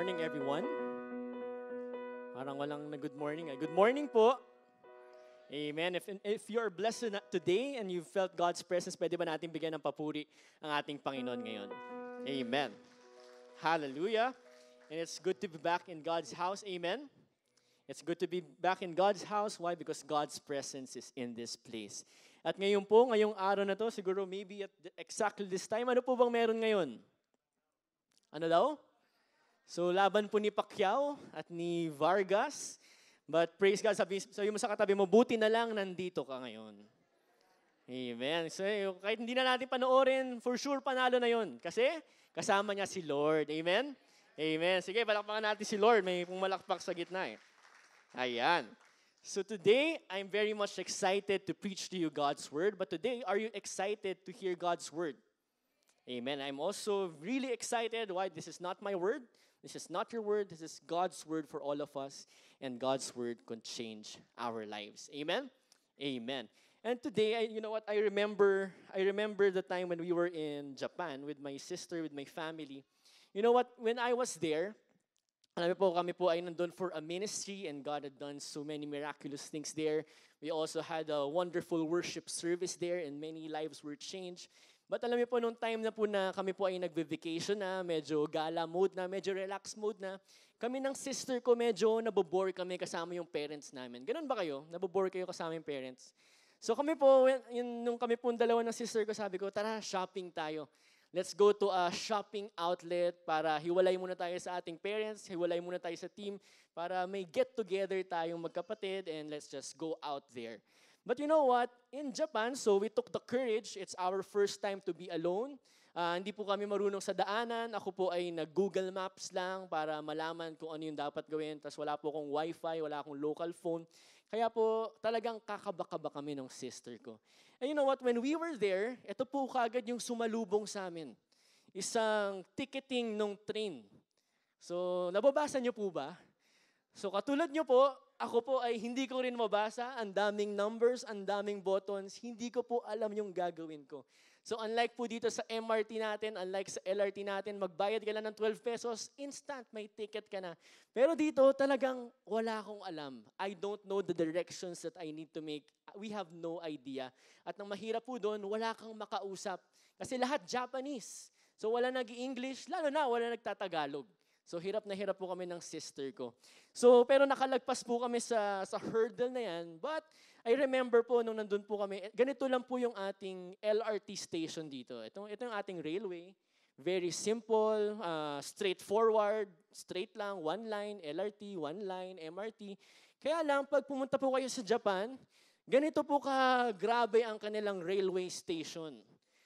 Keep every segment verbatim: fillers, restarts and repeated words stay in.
morning, everyone. Parang walang na good morning. ah. Good morning po. Amen. If, if you're blessed na- today and you felt God's presence, pwede ba natin bigyan ng papuri ang ating Panginoon ngayon? Amen. Hallelujah. And it's good to be back in God's house. Amen. It's good to be back in God's house. Why? Because God's presence is in this place. At ngayon po, ngayong araw na to, siguro maybe at the- exactly this time, ano po bang meron ngayon? Ano daw? So, laban po ni Pacquiao at ni Vargas. But praise God, sabi, sabi mo sa katabi mo, buti na lang nandito ka ngayon. Amen. So, kahit hindi na natin panoorin, for sure panalo na yun. Kasi kasama niya si Lord. Amen? Amen. Sige, palakpakan natin si Lord. May pumalakpak sa gitna eh. Ayan. So today, I'm very much excited to preach to you God's Word. But today, are you excited to hear God's Word? Amen. I'm also really excited. Why? This is not my word. This is not your word. This is God's word for all of us. And God's word can change our lives. Amen? Amen. And today, I, you know what? I remember, I remember the time when we were in Japan with my sister, with my family. You know what? When I was there, alam niyo po, kami po ay nandun for a ministry and God had done so many miraculous things there. We also had a wonderful worship service there and many lives were changed. But alam niyo po, nung time na po na kami po ay nagve-vacation na, medyo gala mode na, medyo relax mode na, kami ng sister ko medyo nabobore kami kasama yung parents namin. Ganun ba kayo? Nabobore kayo kasama yung parents? So kami po, yun, nung kami po dalawa ng sister ko, sabi ko, tara, shopping tayo. Let's go to a shopping outlet para hiwalay muna tayo sa ating parents, hiwalay muna tayo sa team, para may get-together tayong magkapatid and let's just go out there. But you know what? In Japan, so we took the courage. It's our first time to be alone. Uh, hindi po kami marunong sa daanan. Ako po ay nag-Google Maps lang para malaman kung ano yung dapat gawin. Tapos wala po akong wifi, wala akong local phone. Kaya po talagang kakabakaba kami ng sister ko. And you know what? When we were there, ito po kagad yung sumalubong sa amin. Isang ticketing ng train. So, nababasa niyo po ba? So, katulad niyo po, ako po ay hindi ko rin mabasa. Ang daming numbers, ang daming buttons. Hindi ko po alam yung gagawin ko. So, unlike po dito sa M R T natin, unlike sa L R T natin, magbayad ka lang ng twelve pesos, instant, may ticket ka na. Pero dito, talagang wala akong alam. I don't know the directions that I need to make. We have no idea. At ang mahirap po doon, wala kang makausap. Kasi lahat Japanese. So, wala nag-English, lalo na wala nagtatagalog. So, hirap na hirap po kami ng sister ko. So, pero nakalagpas po kami sa, sa hurdle na yan. But, I remember po nung nandun po kami, ganito lang po yung ating L R T station dito. Ito, ito yung ating railway. Very simple, uh, straightforward, straight lang, one line, L R T, one line, M R T. Kaya lang, pag pumunta po kayo sa Japan, ganito po ka grabe ang kanilang railway station.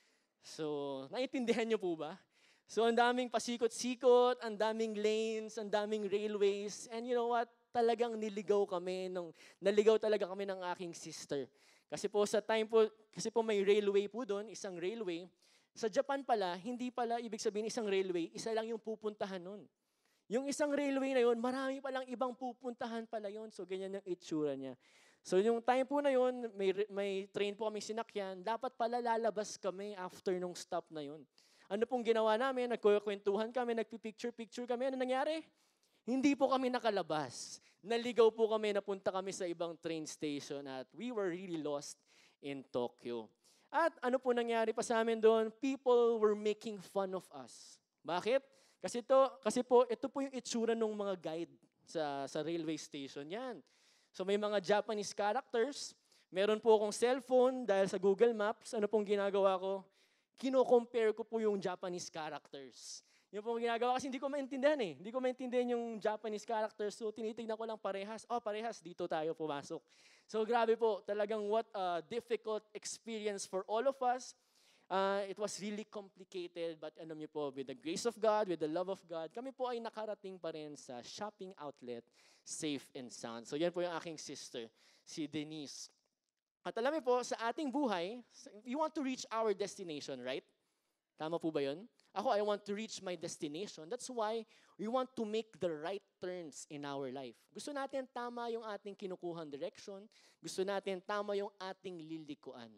So, naiintindihan niyo po ba? So, ang daming pasikot-sikot, ang daming lanes, ang daming railways. And you know what? Talagang niligaw kami, nung, naligaw talaga kami ng aking sister. Kasi po sa time po, kasi po may railway po doon, isang railway. Sa Japan pala, hindi pala ibig sabihin isang railway, isa lang yung pupuntahan nun. Yung isang railway na yun, marami palang ibang pupuntahan pala yun. So, ganyan yung itsura niya. So, yung time po na yun, may, may train po kami sinakyan, dapat pala lalabas kami after nung stop na yun. Ano pong ginawa namin? Nagkukwentuhan kami, nagpipicture-picture kami. Ano nangyari? Hindi po kami nakalabas. Naligaw po kami, napunta kami sa ibang train station at we were really lost in Tokyo. At ano po nangyari pa sa amin doon? People were making fun of us. Bakit? Kasi, to, kasi po, ito po yung itsura ng mga guide sa, sa railway station. Yan. So may mga Japanese characters. Meron po akong cellphone dahil sa Google Maps. Ano pong ginagawa ko? Kino-compare ko po yung Japanese characters. Yung po ginagawa kasi hindi ko maintindihan eh. Hindi ko maintindihan yung Japanese characters. So tinitignan ko lang parehas. Oh, parehas. Dito tayo pumasok. So grabe po. Talagang what a difficult experience for all of us. Uh, it was really complicated. But alam niyo po, with the grace of God, with the love of God, kami po ay nakarating pa rin sa shopping outlet, safe and sound. So yan po yung aking sister, si Denise. At alam niyo po, sa ating buhay, we want to reach our destination, right? Tama po ba yun? Ako, I want to reach my destination. That's why we want to make the right turns in our life. Gusto natin tama yung ating kinukuhang direction. Gusto natin tama yung ating lilikuan.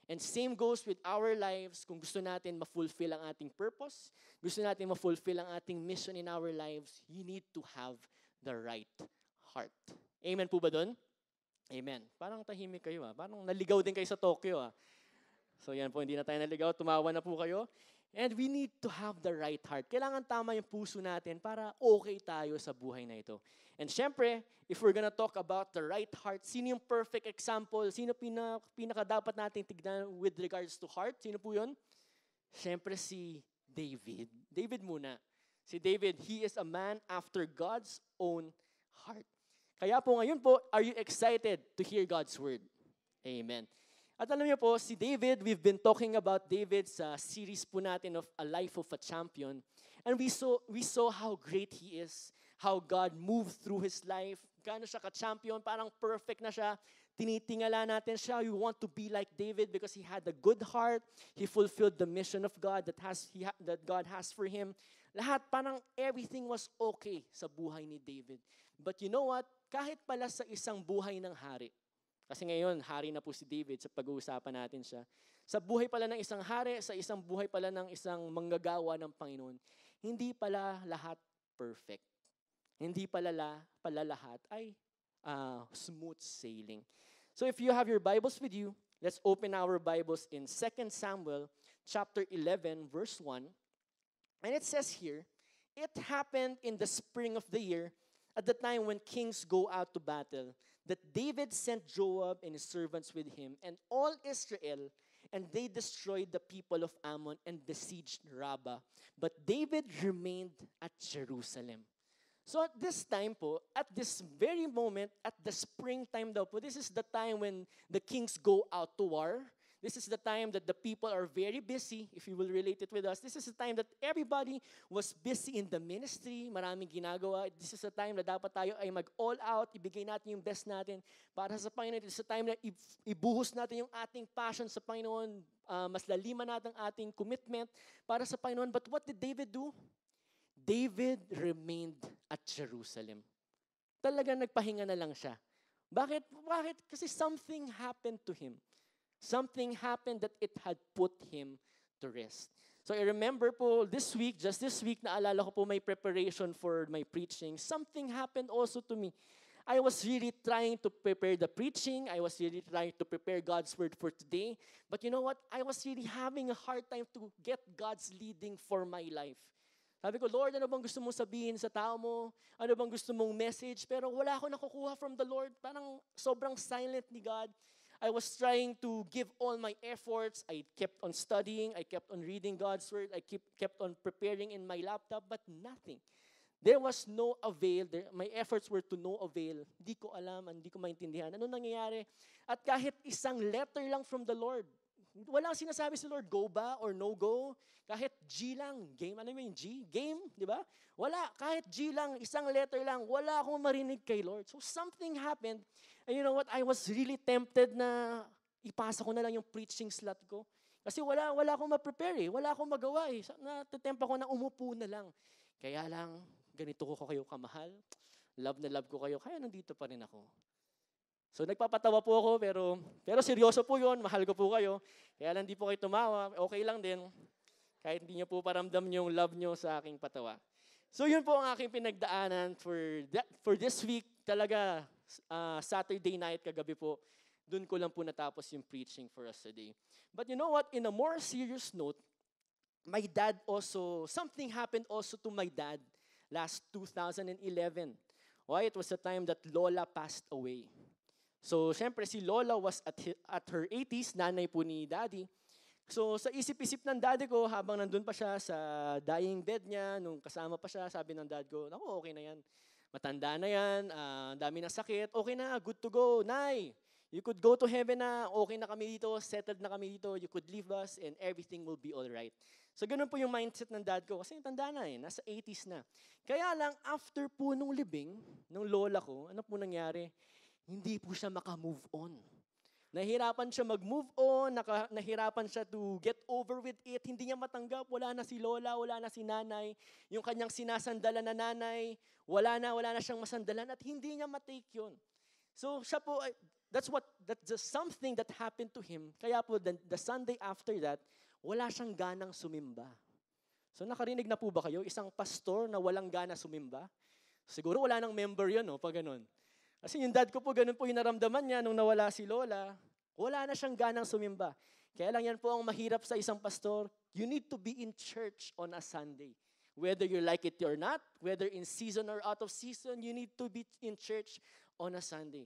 And same goes with our lives. Kung gusto natin ma-fulfill ang ating purpose, gusto natin ma-fulfill ang ating mission in our lives, you need to have the right heart. Amen po ba doon? Amen. Parang tahimik kayo ah. Parang naligaw din kayo sa Tokyo ah. So yan po, hindi na tayo naligaw. Tumawa na po kayo. And we need to have the right heart. Kailangan tama yung puso natin para okay tayo sa buhay na ito. And syempre, if we're gonna talk about the right heart, sino yung perfect example? Sino pina, pinaka dapat natin tignan with regards to heart? Sino po yun? Syempre si David. David muna. Si David, he is a man after God's own heart. Kaya po ngayon po, are you excited to hear God's word? Amen. At alam niyo po, si David, we've been talking about David sa series po natin of A Life of a Champion. And we saw, we saw how great he is, how God moved through his life, gaano siya ka-champion, parang perfect na siya. Tinitingala natin siya. We want to be like David because he had a good heart. He fulfilled the mission of God that, has, he ha- that God has for him. Lahat, parang everything was okay sa buhay ni David. But you know what? Kahit pala sa isang buhay ng hari, kasi ngayon, hari na po si David sa pag-uusapan natin siya. Sa buhay pala ng isang hari, sa isang buhay pala ng isang manggagawa ng Panginoon, hindi pala lahat perfect. Hindi pala, la, pala lahat ay uh, smooth sailing. So if you have your Bibles with you, let's open our Bibles in Second Samuel chapter eleven, verse one. And it says here, it happened in the spring of the year, at the time when kings go out to battle, that David sent Joab and his servants with him and all Israel, and they destroyed the people of Ammon and besieged Rabbah. But David remained at Jerusalem. So at this time po, at this very moment, at the springtime daw po, this is the time when the kings go out to war. This is the time that the people are very busy, if you will relate it with us. This is the time that everybody was busy in the ministry, maraming ginagawa. This is the time na dapat tayo ay mag-all out, ibigay natin yung best natin para sa Panginoon. This is the time na ibuhos natin yung ating passion sa Panginoon, uh, mas laliman natin ang ating commitment para sa Panginoon. But what did David do? David remained at Jerusalem. Talagang nagpahinga na lang siya. Bakit? Bakit? Kasi something happened to him. Something happened that it had put him to rest. So I remember po this week, just this week, naalala ko po may preparation for my preaching. Something happened also to me. I was really trying to prepare the preaching. I was really trying to prepare God's word for today. But you know what? I was really having a hard time to get God's leading for my life. Sabi ko, Lord, ano bang gusto mong sabihin sa tao mo? Ano bang gusto mong message? Pero wala ako nakukuha from the Lord. Parang sobrang silent ni God. I was trying to give all my efforts. I kept on studying. I kept on reading God's word. I keep, kept on preparing in my laptop, but nothing. There was no avail. There, my efforts were to no avail. Hindi ko alam, hindi ko maintindihan. Ano nangyayari? At kahit isang letter lang from the Lord, walang sinasabi si Lord, go ba or no go? Kahit G lang, game, ano yung G? Game, di ba? Wala, kahit G lang, isang letter lang, wala akong marinig kay Lord. So something happened. And you know what? I was really tempted na ipasa ko na lang yung preaching slot ko. Kasi wala, wala akong ma-prepare eh. Wala akong magawa eh. Natitempa ko na umupo na lang. Kaya lang, ganito ko kayo kamahal. Love na love ko kayo. Kaya nandito pa rin ako. So nagpapatawa po ako, pero, pero seryoso po yun. Mahal ko po kayo. Kaya lang di po kayo tumawa. Okay lang din. Kahit hindi nyo po paramdam yung love nyo sa aking patawa. So yun po ang aking pinagdaanan for, that, for this week. Talaga, Uh, Saturday night, kagabi po, dun ko lang po natapos yung preaching for us today. But you know what? In a more serious note, my dad also, something happened also to my dad last two thousand eleven. Why? It was the time that Lola passed away. So, syempre, si Lola was at, at her eighties, nanay po ni Daddy. So, sa isip-isip ng daddy ko, habang nandun pa siya sa dying bed niya, nung kasama pa siya, sabi ng dad ko, naku, okay na yan. Matanda na yan, uh, dami ng sakit, okay na, good to go. Nay, you could go to heaven na, okay na kami dito, settled na kami dito, you could leave us, and everything will be all right. So ganun po yung mindset ng dad ko, kasi tanda na eh, nasa eighties na. Kaya lang, after po nung libing, nung lola ko, ano po nangyari? Hindi po siya maka-move on. Nahirapan siya mag-move on, naka, nahirapan siya to get over with it. Hindi niya matanggap, wala na si lola, wala na si nanay. Yung kanyang sinasandalan na nanay, wala na, wala na siyang masandalan at hindi niya matake yun. So siya po, that's what, that's just something that happened to him. Kaya po, the, the Sunday after that, wala siyang ganang sumimba. So nakarinig na po ba kayo? Isang pastor na walang gana sumimba? Siguro wala nang member yun, no? Pag ganun. Kasi yung dad ko po, ganun po yung naramdaman niya nung nawala si Lola. Wala na siyang ganang sumimba. Kaya lang yan po ang mahirap sa isang pastor. You need to be in church on a Sunday. Whether you like it or not, whether in season or out of season, you need to be in church on a Sunday.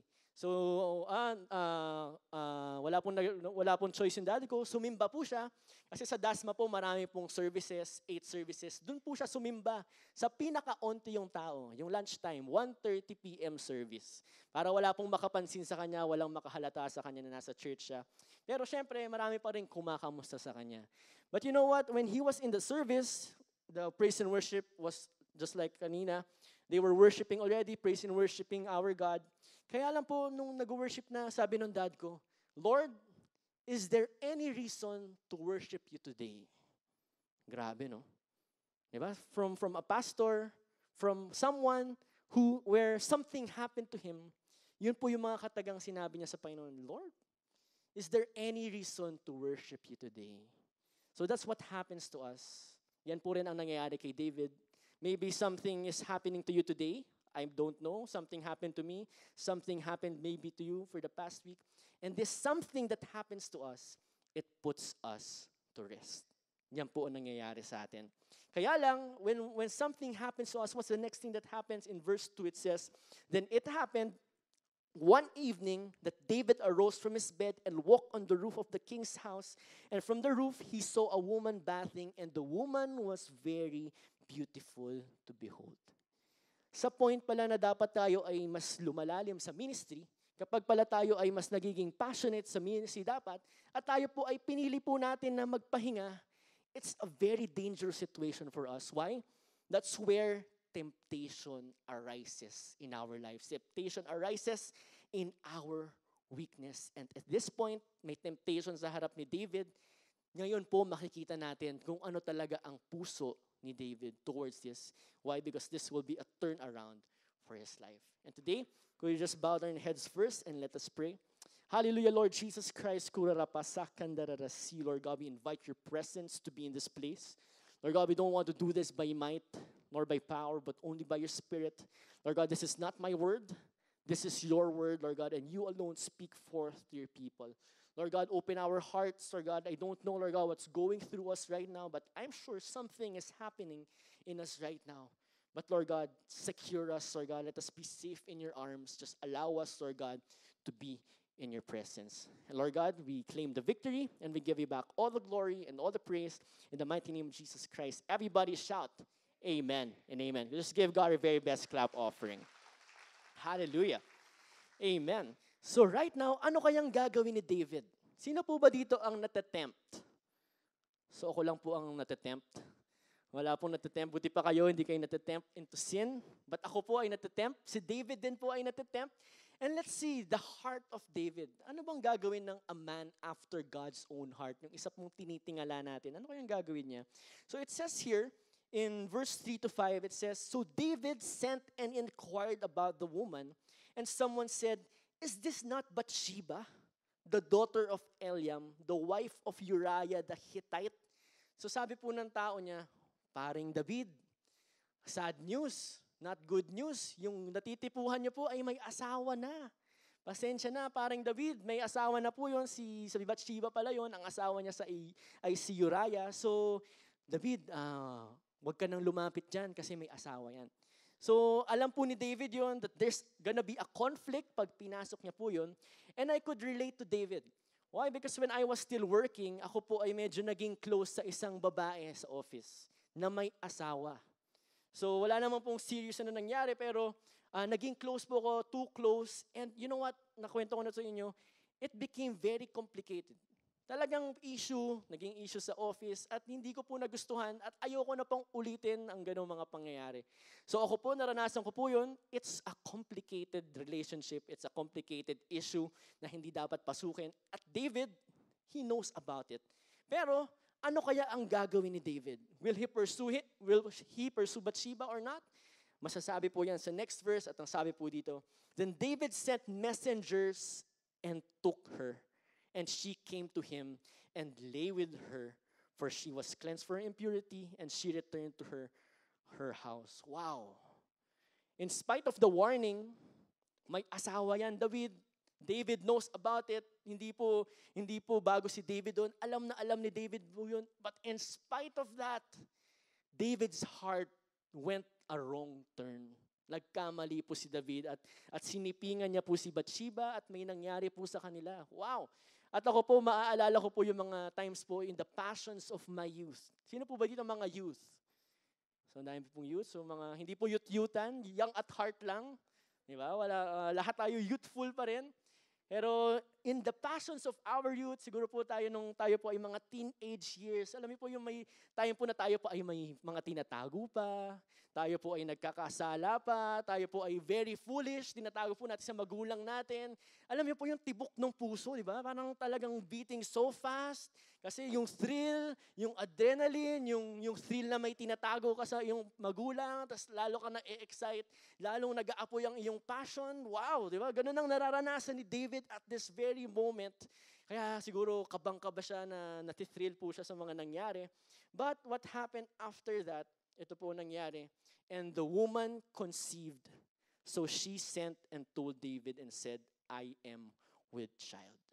So, uh, uh, uh, wala pong, wala pong choice yung daddy ko. Sumimba po siya. Kasi sa Dasma po, marami pong services, eight services. Doon po siya sumimba. Sa pinaka-onti yung tao, yung lunchtime, one thirty p.m. service. Para wala pong makapansin sa kanya, walang makahalata sa kanya na nasa church siya. Pero syempre, marami pa rin kumakamusta sa kanya. But you know what? When he was in the service, the praise and worship was just like kanina. They were worshiping already, praise and worshiping our God. Kaya lang po, nung nag-worship na, sabi ng dad ko, Lord, is there any reason to worship you today? Grabe, no? Diba? From, from a pastor, from someone who, where something happened to him, yun po yung mga katagang sinabi niya sa Panginoon, Lord, is there any reason to worship you today? So that's what happens to us. Yan po rin ang nangyayari kay David. Maybe something is happening to you today. I don't know. Something happened to me. Something happened maybe to you for the past week. And this something that happens to us, it puts us to rest. Yan po ang nangyayari sa atin. Kaya lang, when, when something happens to us, what's the next thing that happens? In verse two, it says, Then it happened one evening that David arose from his bed and walked on the roof of the king's house. And from the roof, he saw a woman bathing, and the woman was very beautiful to behold. Sa point pala na dapat tayo ay mas lumalalim sa ministry, kapag pala tayo ay mas nagiging passionate sa ministry dapat, at tayo po ay pinili po natin na magpahinga, it's a very dangerous situation for us. Why? That's where temptation arises in our lives. Temptation arises in our weakness. And at this point, may temptation sa harap ni David. Ngayon po makikita natin kung ano talaga ang puso ni David towards this. Why? Because this will be a turnaround for his life. And today, could you just bow down your heads first and let us pray? Hallelujah, Lord Jesus Christ. Lord God, we invite your presence to be in this place. Lord God, we don't want to do this by might nor by power, but only by your Spirit. Lord God, this is not my word. This is your word, Lord God, and you alone speak forth to your people. Lord God, open our hearts, Lord God. I don't know, Lord God, what's going through us right now, but I'm sure something is happening in us right now. But Lord God, secure us, Lord God. Let us be safe in your arms. Just allow us, Lord God, to be in your presence. And Lord God, we claim the victory, and we give you back all the glory and all the praise in the mighty name of Jesus Christ. Everybody shout, amen and amen. Just give God a very best clap offering. Hallelujah. Amen. So right now, ano kayang gagawin ni David? Sino po ba dito ang natatempt? So ako lang po ang natatempt. Wala pong natatempt. Buti pa kayo, hindi kayo natatempt into sin. But ako po ay natatempt. Si David din po ay natatempt. And let's see the heart of David. Ano bang gagawin ng a man after God's own heart? Yung isa pong tinitingala natin. Ano kayang gagawin niya? So it says here, in verse three to five, it says, So David sent and inquired about the woman, and someone said, Is this not Bathsheba, the daughter of Eliam, the wife of Uriah the Hittite? So sabi po ng tao niya, Paring David, sad news, not good news. Yung natitipuhan niyo po ay may asawa na. Pasensya na, Paring David, may asawa na po yun. Si, si Bathsheba pala yun, ang asawa niya sa, ay si Uriah. So, David, uh, huwag ka nang lumapit dyan kasi may asawa yan. So, alam po ni David yon that there's gonna be a conflict pag pinasok niya po yun. And I could relate to David. Why? Because when I was still working, ako po ay medyo naging close sa isang babae sa office na may asawa. So, wala naman pong serious na nangyari, pero uh, naging close po ako, too close. And you know what? Nakwento ko na sa inyo, it became very complicated. Talagang issue, naging issue sa office at hindi ko po nagustuhan at ayoko na pong ulitin ang ganong mga pangyayari. So ako po, naranasan ko po yun. It's a complicated relationship. It's a complicated issue na hindi dapat pasukin. At David, he knows about it. Pero ano kaya ang gagawin ni David? Will he pursue it? Will he pursue Bathsheba or not? Masasabi po yan sa next verse at ang sabi po dito, Then David sent messengers and took her. And she came to him and lay with her, for she was cleansed from impurity, and she returned to her her house. Wow. In spite of the warning, may asawa yan, David. David knows about it. Hindi po, hindi po bago si David doon. Alam na alam ni David po yun. But in spite of that, David's heart went a wrong turn. Nagkamali po si David at, at sinipingan niya po si Bathsheba at may nangyari po sa kanila. Wow! At ako po, maaalala ko po yung mga times po in the passions of my youth. Sino po ba dito mga youth? So, dahil pong youth. So, mga, hindi po youth-youthan, young at heart lang. Di ba? Wala, uh, lahat tayo youthful pa rin. Pero in the passions of our youth, siguro po tayo nung tayo po ay mga teenage years, alam niyo po yung may time po na tayo po ay may mga tinatago pa, tayo po ay nagkakasala pa, tayo po ay very foolish, tinatago po natin sa magulang natin. Alam niyo po yung tibok ng puso, di ba? Parang talagang beating so fast. Kasi yung thrill, yung adrenaline, yung, yung thrill na may tinatago ka sa iyong magulang, tapos lalo ka na-excite, lalong nag-aapoy ang iyong passion. Wow, di ba? Ganun ang nararanasan ni David at this very moment. Kaya siguro kabang-kaba siya na natithrill po siya sa mga nangyari. But what happened after that, ito po nangyari. And the woman conceived. So she sent and told David and said, I am with child.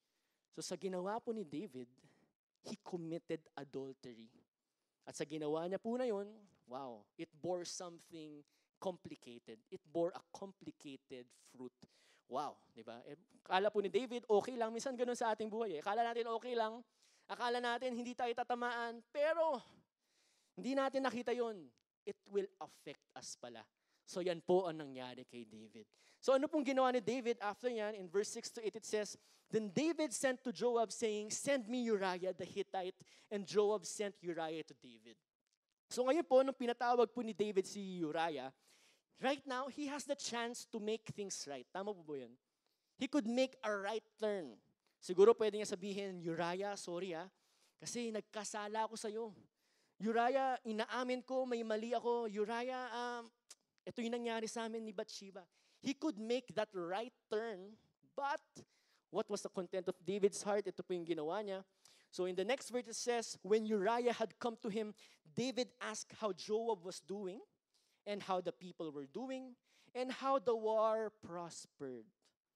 So sa ginawa po ni David, he committed adultery. At sa ginawa niya po na yun, wow, it bore something complicated. It bore a complicated fruit. Wow, di ba? Eh, akala po ni David, okay lang. Minsan ganun sa ating buhay. Eh. Akala natin okay lang. Akala natin hindi tayo tatamaan. Pero, hindi natin nakita yun. It will affect us pala. So yan po ang nangyari kay David. So ano pong ginawa ni David after yan? In verse six to eight it says, Then David sent to Joab saying, Send me Uriah the Hittite. And Joab sent Uriah to David. So ngayon po, nung pinatawag po ni David si Uriah, right now, he has the chance to make things right. Tama po ba yun? He could make a right turn. Siguro pwede niya sabihin, Uriah, sorry ah, kasi nagkasala ako sa'yo. Uriah, inaamin ko, may mali ako. Uriah, um, ito yung nangyari sa amin ni Bathsheba. He could make that right turn, but what was the content of David's heart? Ito po yung ginawa niya. So in the next verse it says, When Uriah had come to him, David asked how Joab was doing, and how the people were doing, and how the war prospered.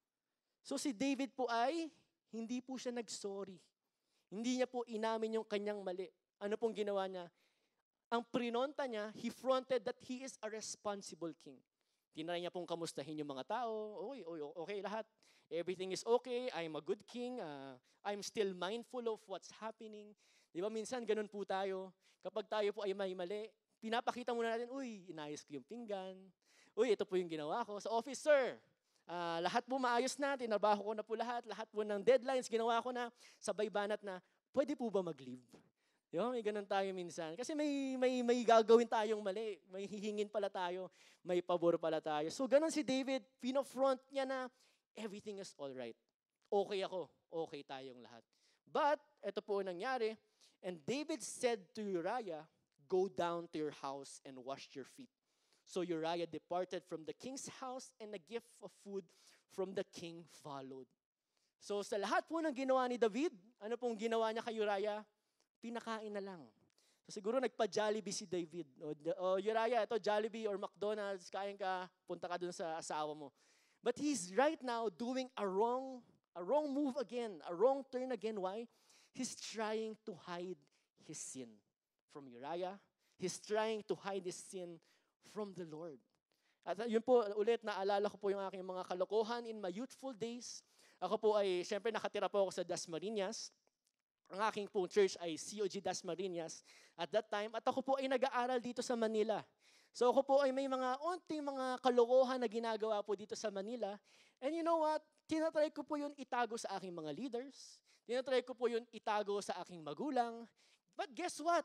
So si David po ay, hindi po siya nag-sorry. Hindi niya po inamin yung kanyang mali. Ano pong ginawa niya? Ang prinonta niya, he fronted that he is a responsible king. Tinry niya pong kamustahin yung mga tao. Oy, oy, okay lahat. Everything is okay. I'm a good king. Uh, I'm still mindful of what's happening. Di ba minsan ganun po tayo. Kapag tayo po ay may mali, pinapakita muna natin, uy, inayos ko yung pinggan. Uy, ito po yung ginawa ko. Sa office, sir, uh, lahat po maayos na, tinabaho ko na po lahat, lahat po ng deadlines, ginawa ko na, sabay banat na, pwede po ba mag-leave? Di ba? May ganun tayo minsan. Kasi may, may, may gagawin tayong mali. May hihingin pala tayo. May pabor pala tayo. So ganun si David, pinofront niya na everything is all right. Okay ako. Okay tayong lahat. But, ito po ang nangyari. And David said to Uriah, Go down to your house and wash your feet. So Uriah departed from the king's house, and a gift of food from the king followed. So sa lahat po ng ginawa ni David, ano pong ginawa niya kay Uriah? Pinakain na lang. So siguro nagpa-Jollibee si David. O, o Uriah, ito Jollibee or McDonald's, kain ka, punta ka dun sa asawa mo. But he's right now doing a wrong, a wrong move again, a wrong turn again. Why? He's trying to hide his sin from Uriah. He's trying to hide his sin from the Lord. At yun po, ulit, naalala ko po yung aking mga kalokohan in my youthful days. Ako po ay, syempre nakatira po ako sa Dasmariñas. Ang aking po church ay C O G Dasmariñas at that time. At ako po ay nag-aaral dito sa Manila. So ako po ay may mga unting mga kalokohan na ginagawa po dito sa Manila. And you know what? Tinatry ko po yun itago sa aking mga leaders. Tinatry ko po yun itago sa aking magulang. But guess what?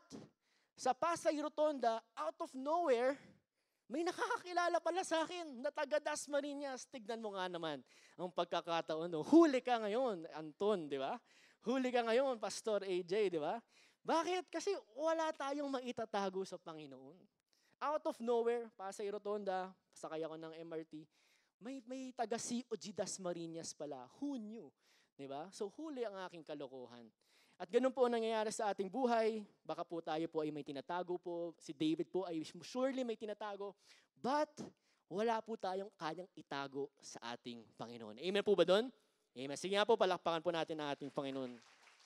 Sa Pasay Rotonda, out of nowhere, may nakakakilala pala sa akin na taga Dasmariñas. Tignan mo nga naman ang pagkakataon. No? Huli ka ngayon, Anton, di ba? Huli ka ngayon, Pastor A J, di ba? Bakit? Kasi wala tayong maitatago sa Panginoon. Out of nowhere, Pasay Rotonda, pasakay ako ng M R T, May, may taga C O G Dasmariñas pala. Who knew? Diba? So huli ang aking kalokohan. At ganun po ang nangyayari sa ating buhay. Baka po tayo po ay may tinatago po. Si David po ay surely may tinatago. But wala po tayong kayang itago sa ating Panginoon. Amen po ba doon? Amen. Sige nga po, palakpakan po natin ang ating Panginoon.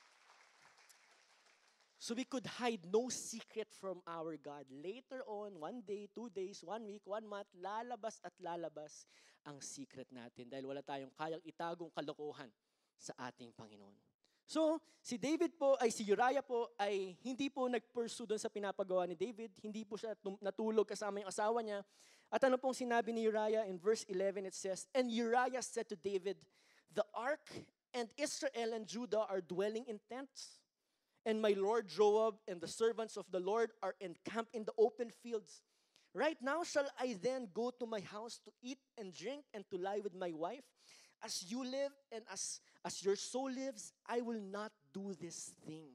So we could hide no secret from our God. Later on, one day, two days, one week, one month, lalabas at lalabas ang secret natin dahil wala tayong kayang itagong kalokohan sa ating Panginoon. So, si David po, ay si Uriah po, ay hindi po nag-pursue doon sa pinapagawa ni David. Hindi po siya tum- natulog kasama yung asawa niya. At ano pong sinabi ni Uriah? In verse eleven it says, "And Uriah said to David, the ark and Israel and Judah are dwelling in tents. And my Lord Joab and the servants of the Lord are encamped in the open fields. Right now shall I then go to my house to eat and drink and to lie with my wife? As you live and as, as your soul lives, I will not do this thing."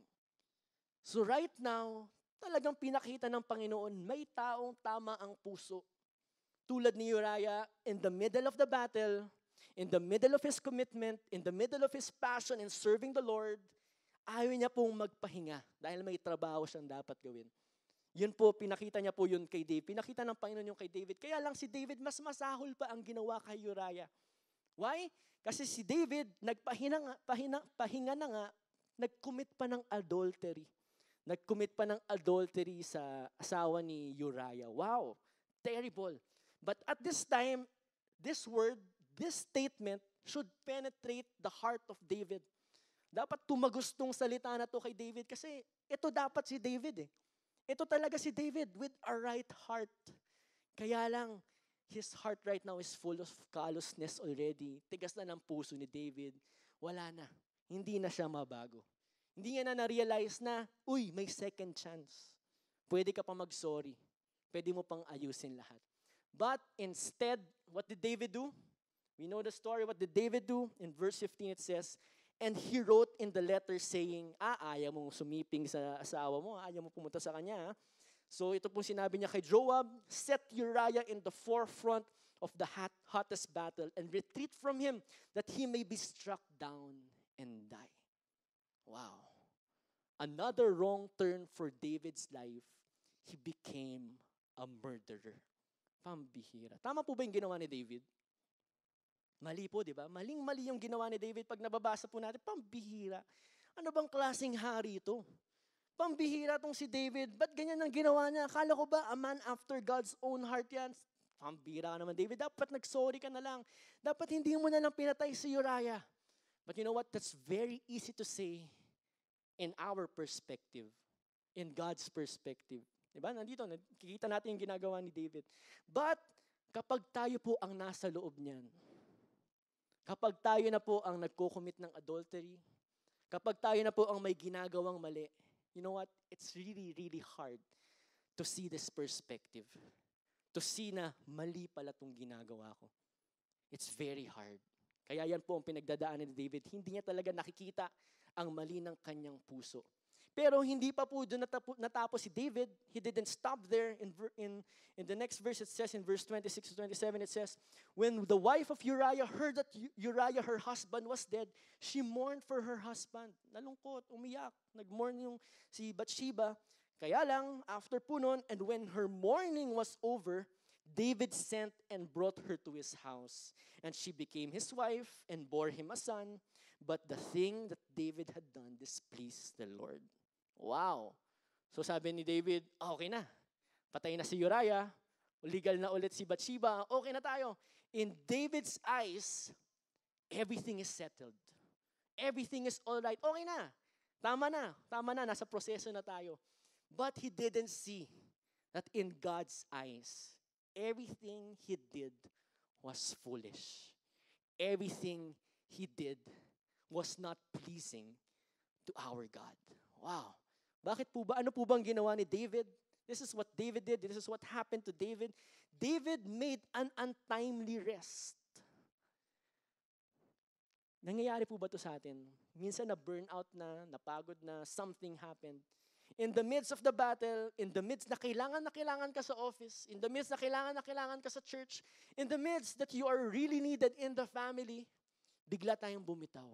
So right now, talagang pinakita ng Panginoon, may taong tama ang puso. Tulad ni Uriah, in the middle of the battle, in the middle of his commitment, in the middle of his passion in serving the Lord, ayaw niya pong magpahinga dahil may trabaho siyang dapat gawin. Yun po, pinakita niya po yun kay David. Pinakita ng Panginoon yung kay David. Kaya lang si David, mas masahol pa ang ginawa kay Uriah. Why? Kasi si David, nagpahinga nga, pahina, pahinga na nga, nag-commit pa ng adultery. Nag-commit pa ng adultery sa asawa ni Uriah. Wow, terrible. But at this time, this word, this statement should penetrate the heart of David. Dapat tumagos tong salita na to kay David kasi ito dapat si David eh. Ito talaga si David with a right heart. Kaya lang, his heart right now is full of callousness already. Tigas na ng puso ni David. Wala na. Hindi na siya mabago. Hindi niya na na-realize na, uy, may second chance. Pwede ka pa mag-sorry. Pwede mo pang ayusin lahat. But instead, what did David do? We know the story. What did David do? In verse fifteen it says, "And he wrote in the letter saying," ah, ayaw mong sumiping sa asawa mo, ayaw mo pumunta sa kanya. Ha? So ito pong sinabi niya kay Joab, "Set Uriah in the forefront of the hot, hottest battle and retreat from him that he may be struck down and die." Wow. Another wrong turn for David's life. He became a murderer. Pambihira. Tama po ba yung ginawa ni David? Mali po, di ba? Maling-mali yung ginawa ni David pag nababasa po natin. Pambihira. Ano bang klaseng hari ito? Pambihira tong si David. Ba't ganyan ang ginawa niya? Akala ko ba a man after God's own heart yan? Pambihira naman, David. Dapat nag-sorry ka na lang. Dapat hindi mo na lang pinatay si Uriah. But you know what? That's very easy to say in our perspective. In God's perspective. Diba? Nandito, nakikita natin yung ginagawa ni David. But, kapag tayo po ang nasa loob niyan, kapag tayo na po ang nagko-commit ng adultery, kapag tayo na po ang may ginagawang mali, you know what? It's really, really hard to see this perspective. To see na mali pala itong ginagawa ko. It's very hard. Kaya yan po ang pinagdadaanan ni David. Hindi niya talaga nakikita ang mali ng kanyang puso. Pero hindi pa po doon natapos, natapos si David. He didn't stop there. In, in, in the next verse, it says, in verse twenty-six to twenty-seven, it says, "When the wife of Uriah heard that Uriah, her husband, was dead, she mourned for her husband." Nalungkot, umiyak. Nag-mourn yung si Bathsheba. Kaya lang, after po nun, and when her mourning was over, David sent and brought her to his house. And she became his wife and bore him a son. But the thing that David had done displeased the Lord. Wow. So sabi ni David, ah, okay na. Patay na si Uriah. Legal na ulit si Bathsheba. Okay na tayo. In David's eyes, everything is settled. Everything is all right. Okay na. Tama na. Tama na. Nasa proseso na tayo. But he didn't see that in God's eyes, everything he did was foolish. Everything he did was not pleasing to our God. Wow. Bakit po ba? Ano po bang ginawa ni David? This is what David did. This is what happened to David. David made an untimely rest. Nangyayari po ba to sa atin? Minsan na burnout na, napagod na, something happened. In the midst of the battle, in the midst na kailangan na kailangan ka sa office, in the midst na kailangan na kailangan ka sa church, in the midst that you are really needed in the family, bigla tayong bumitaw.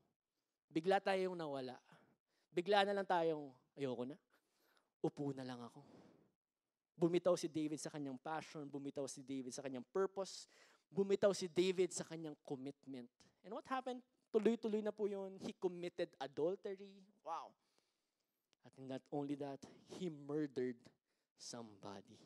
Bigla tayong nawala. Bigla na lang tayong, ayoko na, upo na lang ako. Bumitaw si David sa kanyang passion, bumitaw si David sa kanyang purpose, bumitaw si David sa kanyang commitment. And what happened? Tuloy-tuloy na po yun. He committed adultery. Wow. At not only that, he murdered somebody.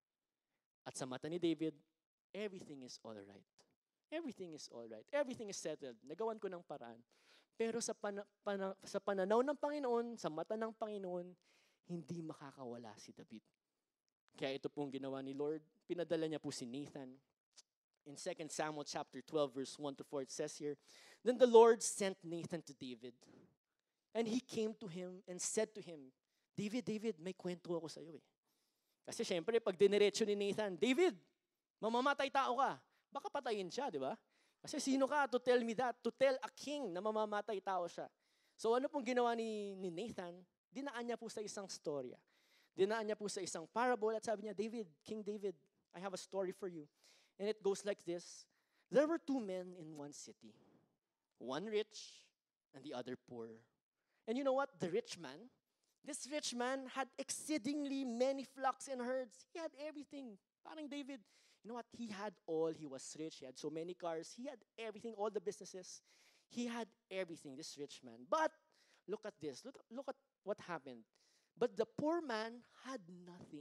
At sa mata ni David, everything is all right. Everything is all right. Everything is settled. Nagawan ko ng paraan. Pero sa, pana, pana, sa pananaw ng Panginoon, sa mata ng Panginoon, hindi makakawala si David. Kaya ito pong ginawa ni Lord, pinadala niya po si Nathan. In Second Samuel chapter twelve, verse one to four, it says here, Then the Lord sent Nathan to David. And he came to him and said to him, David, David, may kwento ako sa iyo eh. Kasi syempre, pag diniretso ni Nathan, David, mamamatay tao ka. Baka patayin siya, di ba? Kasi sino ka to tell me that? To tell a king na mamamatay tao siya. So ano pong ginawa ni, ni Nathan? Dinaan niya po sa isang storya. Dinaan niya po sa isang parable at sabi niya, David, King David, I have a story for you. And it goes like this. There were two men in one city. One rich and the other poor. And you know what? The rich man, this rich man had exceedingly many flocks and herds. He had everything. Parang David, you know what? He had all. He was rich. He had so many cars. He had everything, all the businesses. He had everything, this rich man. But look at this. Look, look at what happened. But the poor man had nothing.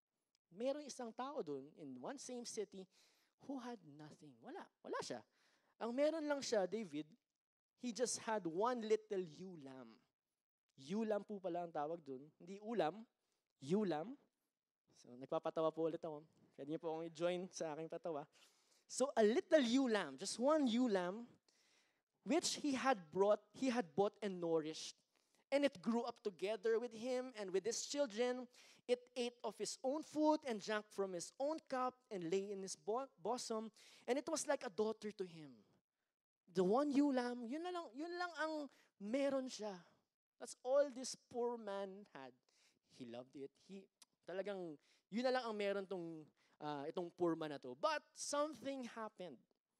Merong isang tao dun in one same city who had nothing. Wala. Wala siya. Ang meron lang siya, David, he just had one little ewe lamb. Ewe lamb po pala ang tawag dun. Hindi ulam, ewe lamb. So, nagpapatawa po ulit ako. Pwede niyo po akong i-join sa aking patawa. So, a little ewe lamb, just one ewe lamb, which he had brought, he had bought and nourished. And it grew up together with him and with his children. It ate of his own food and drank from his own cup and lay in his bo- bosom. And it was like a daughter to him. The one ewe lamb, yun na lang, yun lang ang meron siya. That's all this poor man had. He loved it. He, talagang, yun na lang ang meron tong, uh, itong poor man na to. But something happened.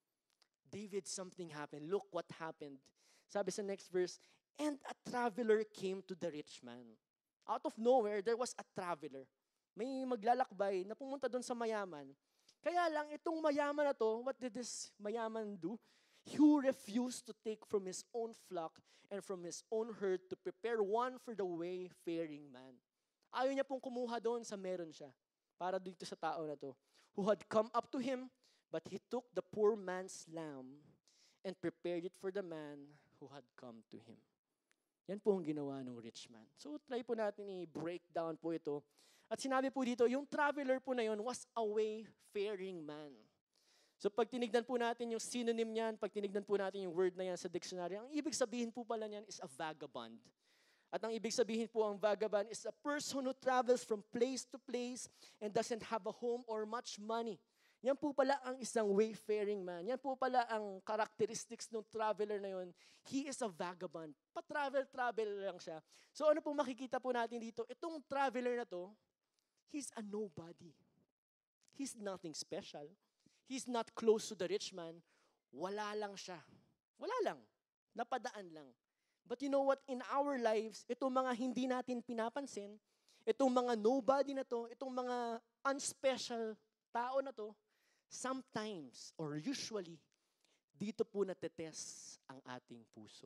David, something happened. Look what happened. Sabi sa next verse, and a traveler came to the rich man. Out of nowhere, there was a traveler. May maglalakbay na pumunta doon sa mayaman. Kaya lang, itong mayaman na to, what did this mayaman do? He refused to take from his own flock and from his own herd to prepare one for the wayfaring man. Ayaw niya pong kumuha doon sa meron siya. Para dito sa tao na to. Who had come up to him, but he took the poor man's lamb and prepared it for the man who had come to him. Yan po ang ginawa ng rich man. So try po natin i-break down po ito. At sinabi po dito, yung traveler po na yun was a wayfaring man. So pag tinignan po natin yung synonym niyan, pag tinignan po natin yung word na yan sa dictionary, ang ibig sabihin po pala niyan is a vagabond. At ang ibig sabihin po ang vagabond is a person who travels from place to place and doesn't have a home or much money. Yan po pala ang isang wayfaring man. Yan po pala ang characteristics ng traveler na yun. He is a vagabond. Pa-travel-travel lang siya. So ano po makikita po natin dito? Itong traveler na to, he's a nobody. He's nothing special. He's not close to the rich man. Wala lang siya. Wala lang. Napadaan lang. But you know what? In our lives, itong mga hindi natin pinapansin, itong mga nobody na to, itong mga unspecial tao na to, sometimes or usually, dito po natetest ang ating puso.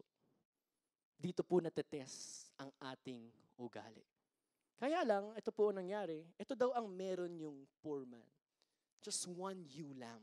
Dito po natetest ang ating ugali. Kaya lang, ito po ang nangyari, ito daw ang meron yung poor man. Just one ewe lamb.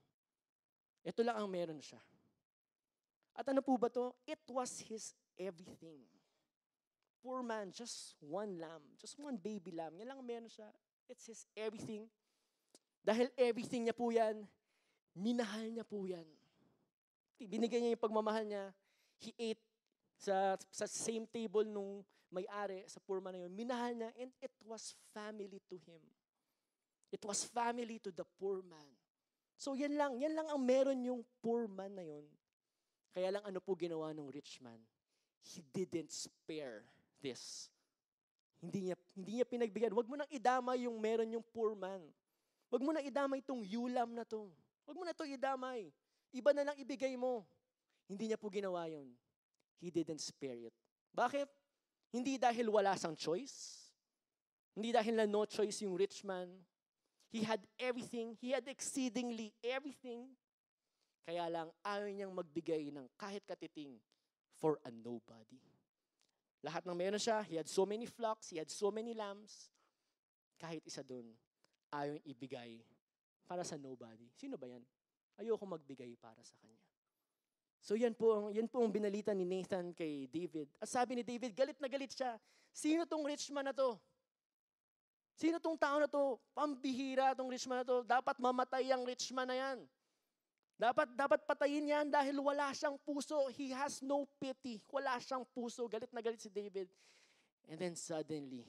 Ito lang ang meron siya. At ano po ba to? It was his everything. Poor man, just one lamb, just one baby lamb. Yan lang ang meron siya. It's his everything. Dahil everything niya po yan, minahal niya po yan. Binigay niya yung pagmamahal niya. He ate sa, sa same table nung may-ari, sa poor man na yun. Minahal niya, and it was family to him. It was family to the poor man. So yan lang, yan lang ang meron yung poor man na yun. Kaya lang ano po ginawa ng rich man? He didn't spare this. Hindi niya, hindi niya pinagbigyan. Huwag mo nang idamay yung meron yung poor man. Huwag mo nang idamay itong yulam na to. Huwag mo na ito idamay. Iba na lang ibigay mo. Hindi niya po ginawa yun. He didn't spare it. Bakit? Hindi dahil wala sang choice. Hindi dahil na no choice yung rich man. He had everything. He had exceedingly everything. Kaya lang, ayaw niyang magbigay ng kahit katiting for a nobody. Lahat ng meron siya, he had so many flocks, he had so many lambs. Kahit isa dun, ayaw niyang ibigay para sa nobody. Sino ba yan? Ayoko magbigay para sa kanya. So yan po, ang, yan po ang binalita ni Nathan kay David. At sabi ni David, galit na galit siya. Sino tong rich man na to? Sino tong tao na to? Pambihira tong rich man na to. Dapat mamatay ang rich man na yan. Dapat, dapat patayin yan dahil wala siyang puso. He has no pity. Wala siyang puso. Galit na galit si David. And then suddenly,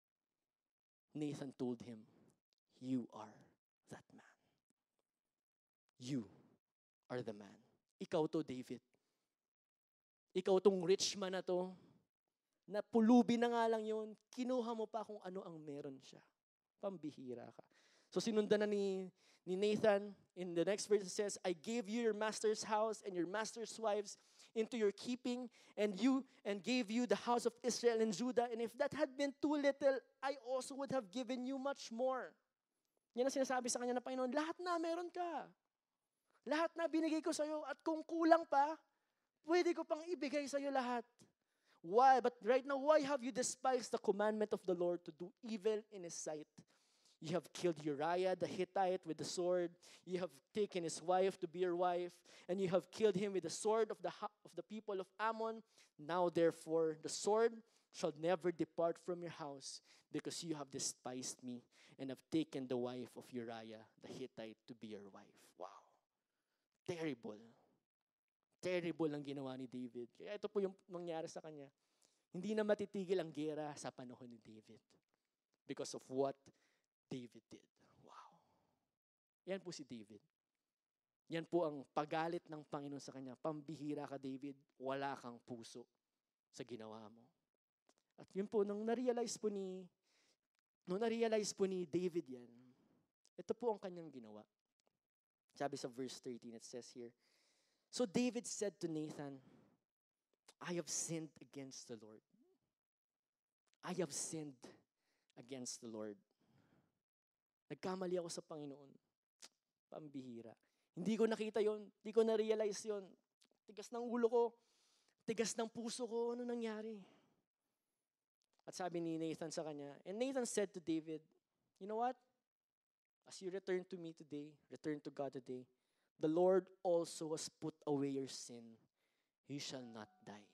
Nathan told him, you are that man. You are the man. Ikaw to, David. Ikaw tong rich man na to, na pulubi na nga lang yun, kinuha mo pa kung ano ang meron siya. Pambihira ka. So sinundan na ni, ni Nathan, in the next verse it says, I gave you your master's house and your master's wives into your keeping, and you and gave you the house of Israel and Judah, and if that had been too little, I also would have given you much more. Yan ang sinasabi sa kanya na Panginoon, lahat na meron ka. Lahat na binigay ko sa'yo, at kung kulang pa, pwede ko pang ibigay sa'yo lahat. Why? But right now, why have you despised the commandment of the Lord to do evil in His sight? You have killed Uriah the Hittite with the sword. You have taken his wife to be your wife, and you have killed him with the sword of the of the people of Ammon. Now therefore, the sword shall never depart from your house, because you have despised me and have taken the wife of Uriah the Hittite to be your wife. Wow. Terrible. Terrible ang ginawa ni David. Kaya ito po yung nangyari sa kanya. Hindi na matitigil ang gera sa panahon ni David because of what David did. Wow. Yan po si David. Yan po ang pagalit ng Panginoon sa kanya. Pambihira ka, David. Wala kang puso sa ginawa mo. At yun po, nung na-realize po ni, nung na-realize po ni David yan, ito po ang kanyang ginawa. Sabi sa verse thirteen, it says here, so David said to Nathan, I have sinned against the Lord. I have sinned against the Lord. Nagkamali ako sa Panginoon. Pambihira. Hindi ko nakita yon, hindi ko na-realize yon. Tigas ng ulo ko, tigas ng puso ko, ano nangyari? At sabi ni Nathan sa kanya, and Nathan said to David, you know what? As you return to me today, return to God today, the Lord also has put away your sin. You shall not die.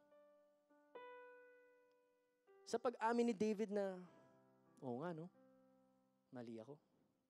Sa pag-amin ni David na, oo nga no, mali ako.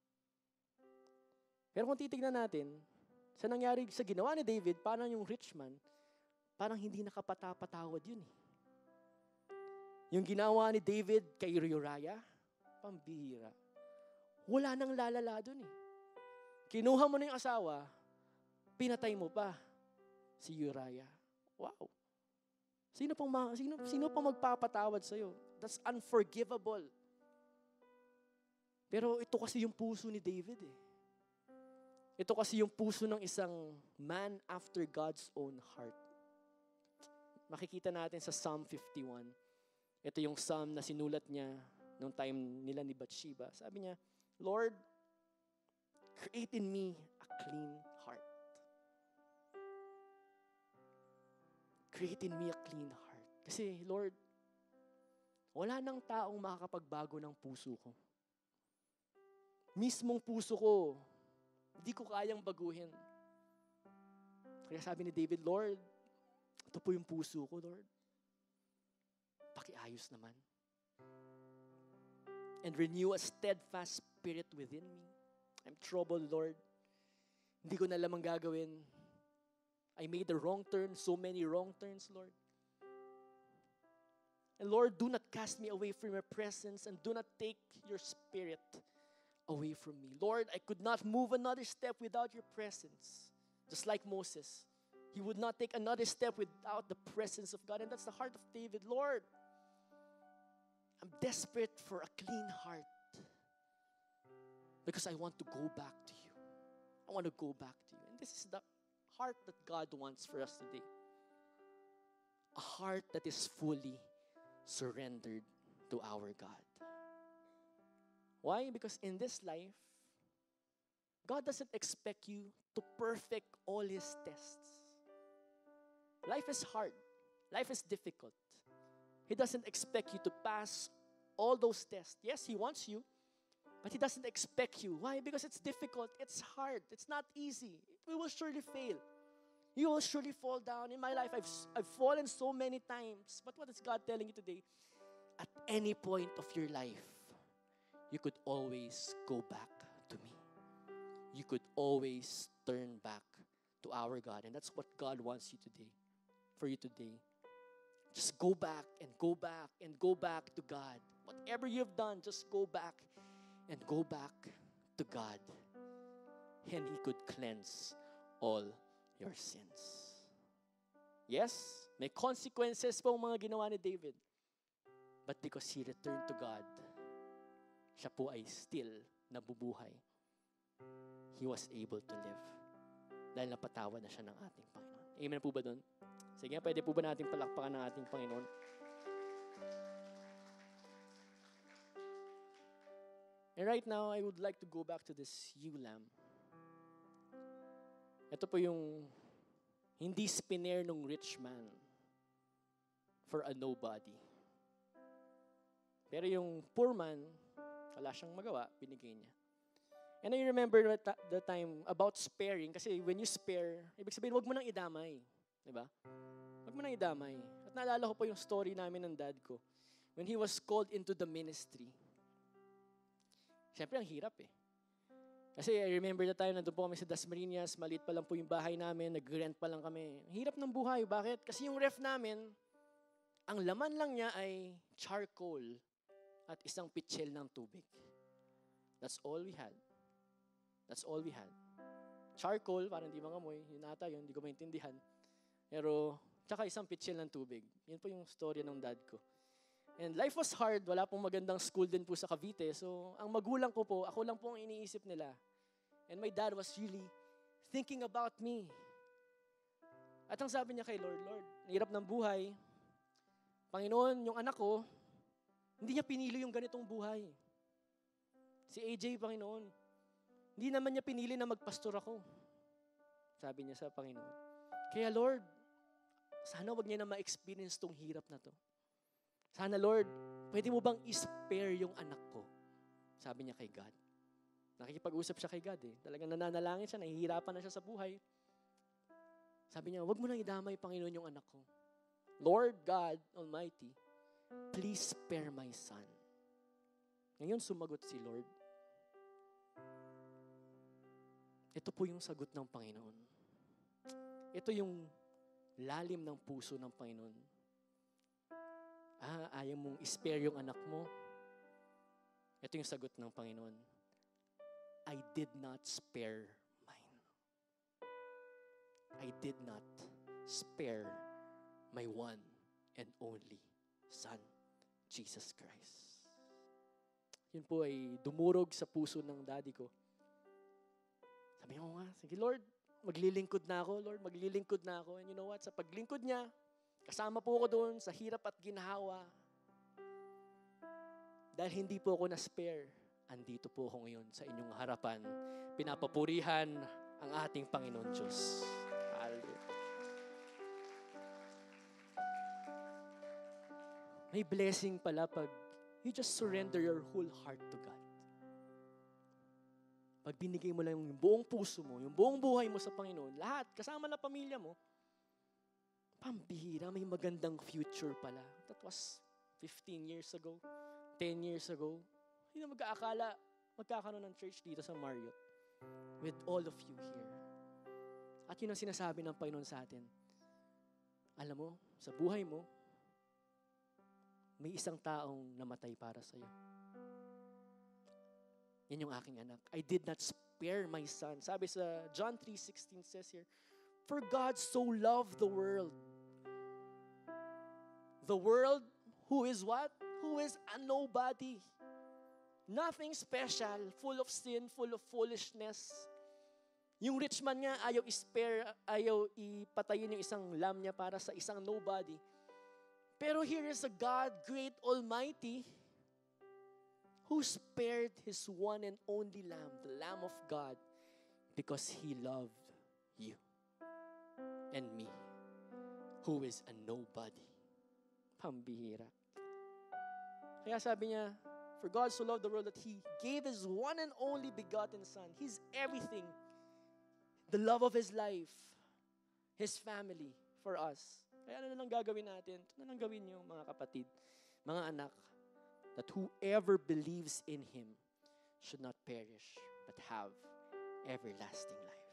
Pero kung titignan natin, sa nangyari, sa ginawa ni David, parang yung rich man, parang hindi nakapatapatawad yun eh. Yung ginawa ni David kay Uriah, pambihira. Wala nang lalala dun eh. Kinuha mo na yung asawa, pinatay mo pa si Uriah. Wow. Sino pang, ma- sino, sino pang magpapatawad sa'yo? That's unforgivable. Pero ito kasi yung puso ni David eh. Ito kasi yung puso ng isang man after God's own heart. Makikita natin sa Psalm fifty-one. Ito yung psalm na sinulat niya nung time nila ni Bathsheba. Sabi niya, Lord, create in me a clean heart. Create in me a clean heart. Kasi, Lord, wala nang taong makakapagbago ng puso ko. Mismong puso ko, hindi ko kayang baguhin. Kaya sabi ni David, Lord, ito po yung puso ko, Lord. Pakiayos naman. And renew a steadfast spirit within me. I'm troubled, Lord. Hindi ko na lamang gagawin. I made the wrong turn, so many wrong turns, Lord. And Lord, do not cast me away from your presence, and do not take your spirit away from me. Lord, I could not move another step without your presence. Just like Moses. He would not take another step without the presence of God. And that's the heart of David. Lord, I'm desperate for a clean heart because I want to go back to you. I want to go back to you. And this is the heart that God wants for us today. A heart that is fully surrendered to our God. Why? Because in this life, God doesn't expect you to perfect all His tests. Life is hard. Life is difficult. He doesn't expect you to pass all those tests. Yes, He wants you, but He doesn't expect you. Why? Because it's difficult. It's hard. It's not easy. We will surely fail. You will surely fall down. In my life, I've, I've fallen so many times. But what is God telling you today? At any point of your life, you could always go back to me. You could always turn back to our God. And that's what God wants you today, for you today. Just go back and go back and go back to God. Whatever you've done, just go back and go back to God. And He could cleanse all your sins. Yes, may consequences po ang mga ginawa ni David. But because he returned to God, siya po ay still nabubuhay. He was able to live. Dahil napatawa na siya ng ating Panginoon. Amen po ba doon? Sige, pwede po ba natin palakpakan ng ating Panginoon? And right now, I would like to go back to this ewe lamb. Ito po yung hindi spinner ng rich man for a nobody. Pero yung poor man, wala siyang magawa, binigay niya. And I remember the time about sparing, kasi when you spare, ibig sabihin, wag mo nang idamay. Diba? Wag mo nang idamay. At naalala ko po yung story namin ng dad ko when he was called into the ministry. Siyempre, ang hirap eh. Kasi I remember the time, nandun po kami sa Dasmariñas, maliit pa lang po yung bahay namin, nag-rent pa lang kami. Ang hirap ng buhay. Bakit? Kasi yung ref namin, ang laman lang niya ay charcoal at isang pitsil ng tubig. That's all we had. That's all we had. Charcoal, parang di mangamoy, yun ata yun, hindi ko maintindihan. Pero, tsaka isang pitsil ng tubig. Yun po yung story ng dad ko. And life was hard. Wala pong magandang school din po sa Cavite. So, ang magulang ko po, ako lang po ang iniisip nila. And my dad was really thinking about me. At ang sabi niya kay Lord, Lord, hirap ng buhay. Panginoon, yung anak ko, hindi niya pinili yung ganitong buhay. Si A J, Panginoon, hindi naman niya pinili na magpastor ako. Sabi niya sa Panginoon. Kaya Lord, sana wag niya na ma-experience tong hirap na to. Sana Lord, pwede mo bang i-spare yung anak ko? Sabi niya kay God. Nakikipag-usap siya kay God eh. Talagang nananalangin siya, nahihirapan na siya sa buhay. Sabi niya, wag mo nang idamay, Panginoon, yung anak ko. Lord God Almighty, please spare my son. Ngayon sumagot si Lord. Ito po yung sagot ng Panginoon. Ito yung lalim ng puso ng Panginoon. Ah, ayaw mong spare yung anak mo. Ito yung sagot ng Panginoon. I did not spare mine. I did not spare my one and only Son, Jesus Christ. Yun po ay dumurog sa puso ng daddy ko. Sabi ko nga, sige Lord, maglilingkod na ako, Lord, maglilingkod na ako. And you know what? Sa paglingkod niya, kasama po ako doon sa hirap at ginhawa. Dahil hindi po ako na-spare, andito po ako ngayon sa inyong harapan. Pinapapurihan ang ating Panginoon Diyos. Hallelujah. May blessing pala pag you just surrender your whole heart to God. Pag binigay mo lang yung buong puso mo, yung buong buhay mo sa Panginoon, lahat, kasama na pamilya mo, pambihira, may magandang future pala. That was fifteen years ago, ten years ago. Hindi na mag-aakala, magkakaroon ng church dito sa Marriott with all of you here. At yun ang sinasabi ng Panginoon sa atin. Alam mo, sa buhay mo, may isang taong namatay para sa'yo. Yan yung aking anak. I did not spare my son. Sabi sa John three sixteen says here, for God so loved the world. The world who is what? who is a nobody. Nothing special, full of sin, full of foolishness. Yung rich man nga, ayaw i-spare, ayaw ipatayin yung isang lamb niya para sa isang nobody. Pero here is a God, great Almighty, who spared His one and only Lamb, the Lamb of God, because He loved you and me, who is a nobody. Pambihira. Kaya sabi niya, for God so loved the world that He gave His one and only begotten Son. He's everything. The love of His life, His family for us. Kaya ano na lang gagawin natin? Ito na lang gawin niyo, mga kapatid, mga anak, that whoever believes in Him should not perish, but have everlasting life.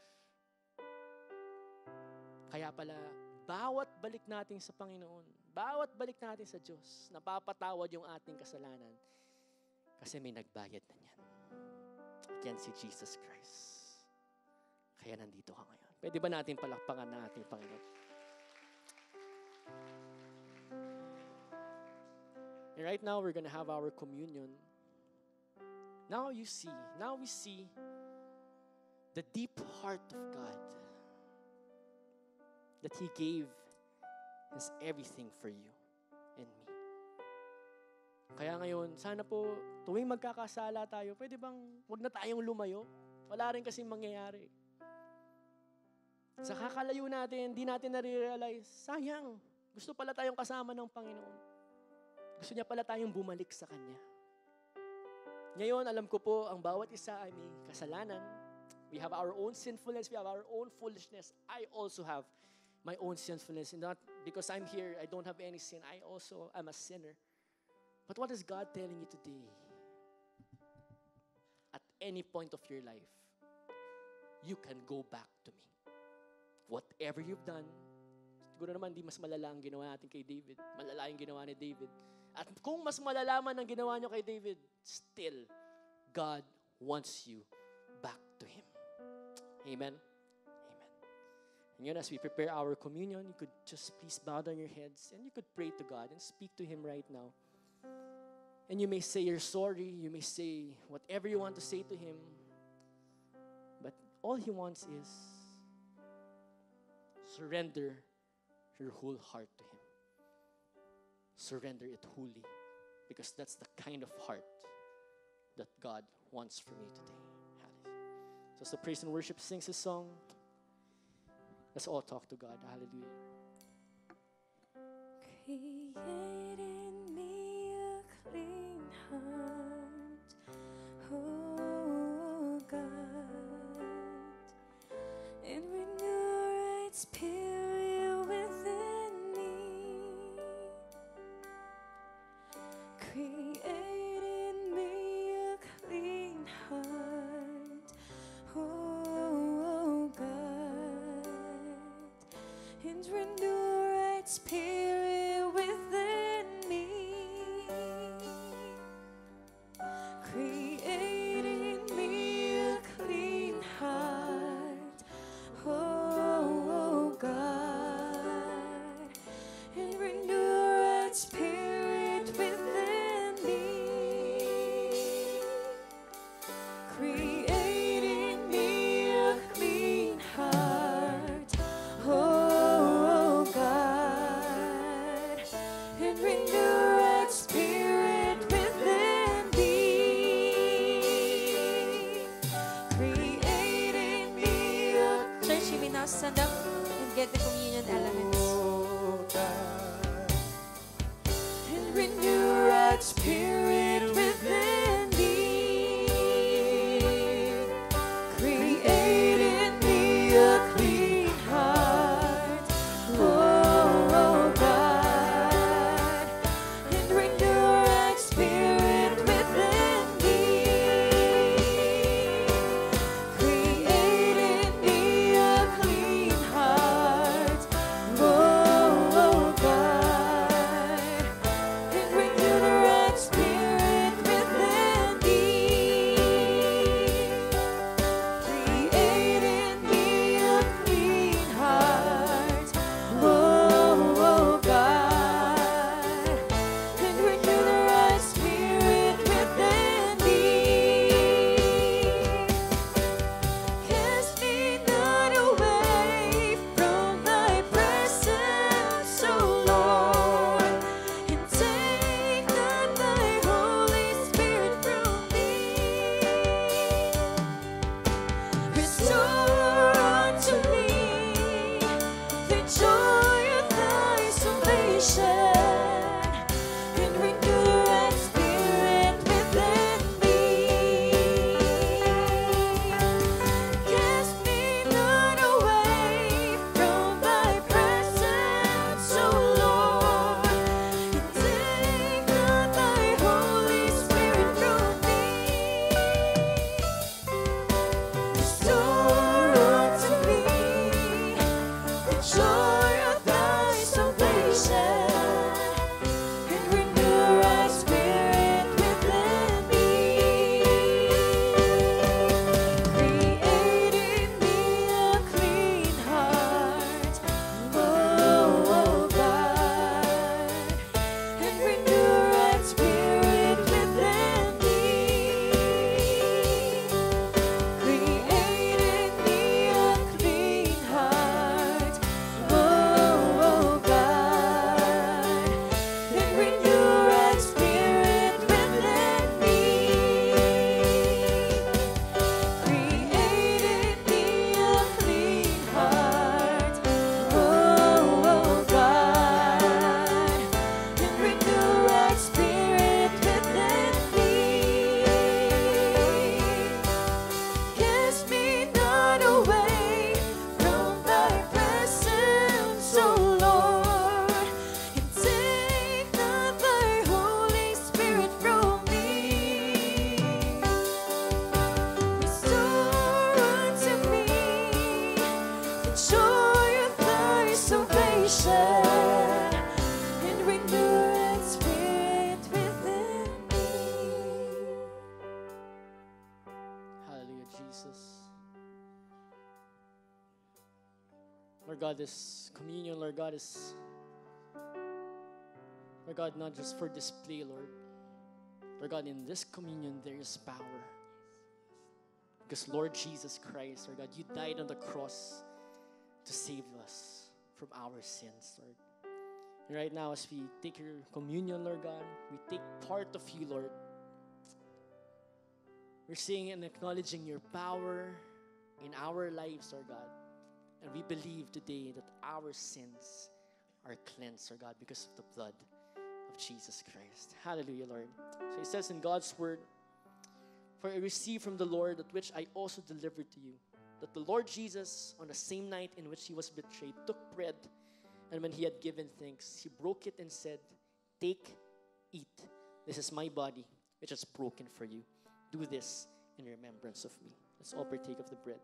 Kaya pala, bawat balik natin sa Panginoon, bawat balik natin sa Diyos, napapatawad yung ating kasalanan kasi may nagbayad na niyan. At yan si Jesus Christ. Kaya nandito ka ngayon. Pwede ba natin palakpakan na ating Panginoon? And right now, we're gonna have our communion. Now you see, now we see the deep heart of God. That He gave His everything for you and me. Kaya ngayon, sana po, tuwing magkakasala tayo, pwede bang wag na tayong lumayo? Wala rin kasing mangyayari. Sa kakalayo natin, di natin nare-realize, sayang, gusto pala tayong kasama ng Panginoon. Gusto niya pala tayong bumalik sa Kanya. Ngayon, alam ko po, ang bawat isa ay may kasalanan. We have our own sinfulness, we have our own foolishness. I also have my own sinfulness. Not because I'm here, I don't have any sin. I also am a sinner. But what is God telling you today? At any point of your life, you can go back to me. Whatever you've done, siguro naman di mas malala ang ginawa natin kay David. Malala yung ginawa ni David. At kung mas malalaman ang ginawa niyo kay David, still, God wants you back to Him. Amen? Amen. And yun, as we prepare our communion, you could just please bow down your heads and you could pray to God and speak to Him right now. And you may say you're sorry, you may say whatever you want to say to Him, but all He wants is surrender your whole heart to Him. Surrender it wholly, because that's the kind of heart that God wants from you today. So as the praise and worship sings this song, let's all talk to God. Hallelujah. Create in me a clean heart, oh God, and renew a right spirit within me. Create in me a clean heart, oh God, and renew a right spirit within me. Create in me a clean heart, oh God, and renew a right spirit within me. Create in me a clean heart, oh God, and renew a right spirit within me. Create in me a Church, you may now stand up and get the communion elements. And renew a right spirit within me. Create in me a clean heart, oh God, and renew a right spirit within me. Create in me a clean heart, oh God, and renew the right spirit. Lord God, this communion, Lord God, is, Lord God, not just for display, Lord. Lord God, in this communion, there is power. Because Lord Jesus Christ, Lord God, you died on the cross to save us from our sins, Lord. And right now, as we take your communion, Lord God, we take part of you, Lord. We're seeing and acknowledging your power in our lives, Lord God. And we believe today that our sins are cleansed, Lord God, because of the blood of Jesus Christ. Hallelujah, Lord. So it says in God's word, "For I received from the Lord that which I also delivered to you, that the Lord Jesus, on the same night in which he was betrayed, took bread, and when he had given thanks, he broke it and said, 'Take, eat. This is my body, which is broken for you. Do this in remembrance of me.'" Let's all partake of the bread.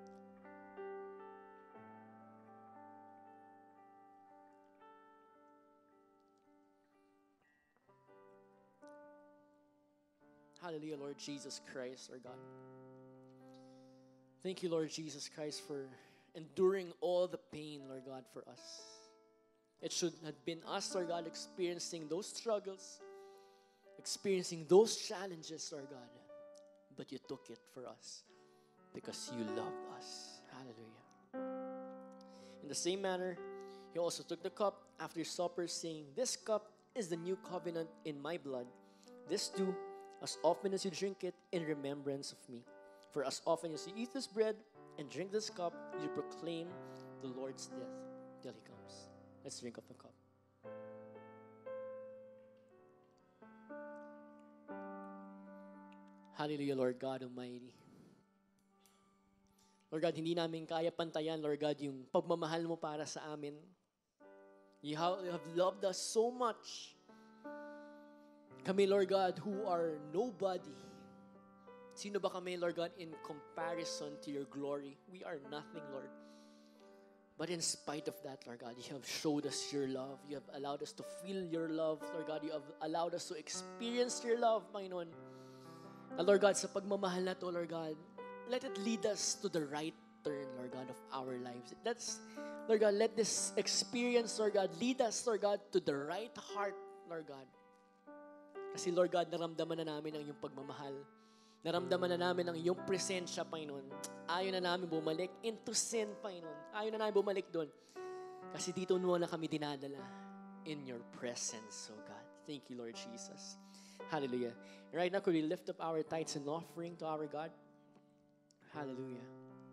Hallelujah, Lord Jesus Christ, our God. Thank you, Lord Jesus Christ, for enduring all the pain, Lord God, for us. It should have been us, Lord God, experiencing those struggles, experiencing those challenges, Lord God. But you took it for us because you loved us. Hallelujah. In the same manner, he also took the cup after supper, saying, "This cup is the new covenant in my blood. This do as often as you drink it in remembrance of me. For as often as you eat this bread and drink this cup, you proclaim the Lord's death till he comes." Let's drink of the cup. Hallelujah, Lord God Almighty. Lord God, hindi namin kaya pantayan, Lord God, yung pagmamahal mo para sa amin. You have, you have loved us so much. Kami, Lord God, who are nobody. Sino ba kami, Lord God, in comparison to your glory? We are nothing, Lord. But in spite of that, Lord God, you have showed us your love. You have allowed us to feel your love, Lord God. You have allowed us to experience your love, Panginoon. And Lord God, sa pagmamahal na to, Lord God, let it lead us to the right turn, Lord God, of our lives. Let's, Lord God, let this experience, Lord God, lead us, Lord God, to the right heart, Lord God. Kasi, Lord God, naramdaman na namin ang iyong pagmamahal. Naramdaman na namin ang iyong presensya, Panginoon. Ayaw na namin bumalik into sin, Panginoon. Ayaw na namin bumalik doon. Kasi dito mo na kami dinadala in your presence, oh God. Thank you, Lord Jesus. Hallelujah. Right now, could we lift up our tithes and offering to our God? Hallelujah.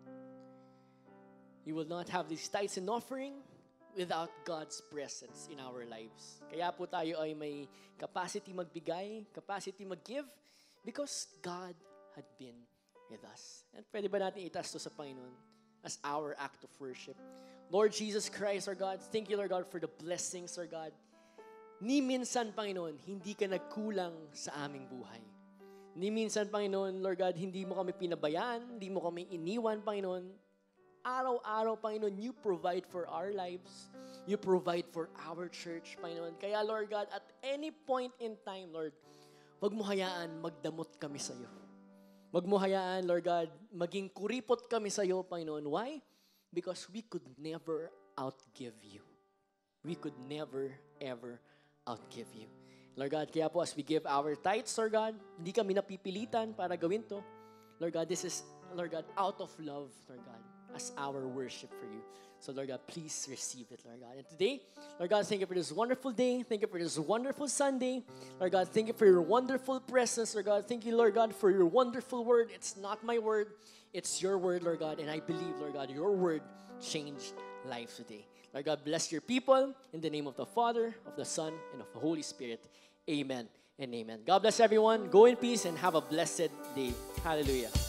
You will not have these tithes and offering without God's presence in our lives. Kaya po tayo ay may capacity magbigay, capacity mag-give, because God had been with us. And pwede ba natin itaas to sa Panginoon as our act of worship? Lord Jesus Christ, our God, thank you, Lord God, for the blessings, Lord God. Ni minsan, Panginoon, hindi ka nagkulang sa aming buhay. Ni minsan, Panginoon, Lord God, hindi mo kami pinabayaan, hindi mo kami iniwan, Panginoon. Araw-araw, Panginoon, you provide for our lives. You provide for our church, Panginoon. Kaya, Lord God, at any point in time, Lord, wag mo hayaan magdamot kami sa iyo. Wag mo hayaan, Lord God, maging kuripot kami sa iyo, Panginoon. Why? Because we could never outgive you. We could never, ever outgive you. Lord God, kaya po as we give our tithes, Lord God, hindi kami napipilitan para gawin to. Lord God, this is, Lord God, out of love, Lord God, as our worship for you. So, Lord God, please receive it, Lord God. And today, Lord God, thank you for this wonderful day. Thank you for this wonderful Sunday. Lord God, thank you for your wonderful presence, Lord God. Thank you, Lord God, for your wonderful word. It's not my word. It's your word, Lord God. And I believe, Lord God, your word changed lives today. Lord God, bless your people in the name of the Father, of the Son, and of the Holy Spirit. Amen and amen. God bless everyone. Go in peace and have a blessed day. Hallelujah.